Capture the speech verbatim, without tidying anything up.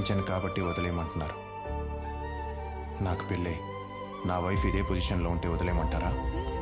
ప్రేమించాను కాబట్టి వదిలేయమంటున్నారు. నాకు పెళ్ళే నా వైఫ్ ఇదే పొజిషన్లో ఉంటే వదిలేయమంటారా?